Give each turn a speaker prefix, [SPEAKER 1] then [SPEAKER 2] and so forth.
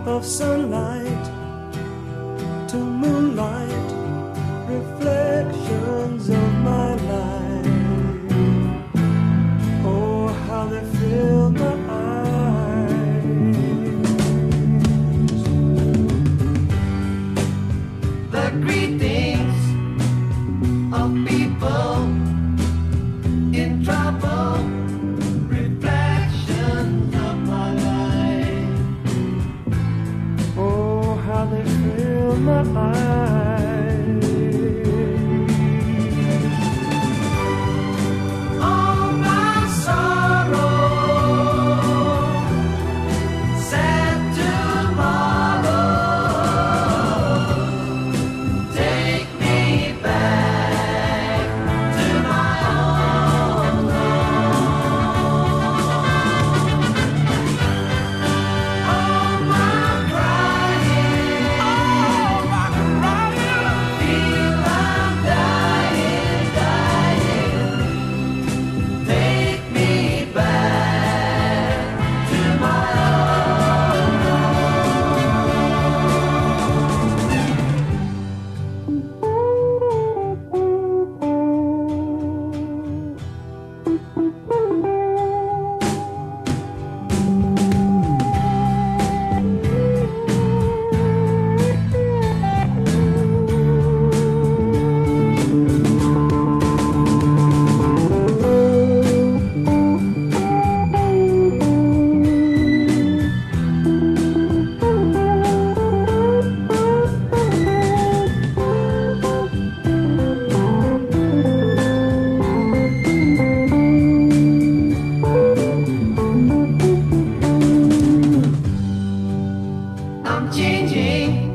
[SPEAKER 1] of sunlight to moonlight, reflections of my life. Oh, how they fill my eyes. The greetings of people in trouble, reflections of my life. Oh, how they fill my eyes. All my sorrow, sad tomorrow, take me back to my own home. All my crying, feel I'm dying, take me back to my own I'm changing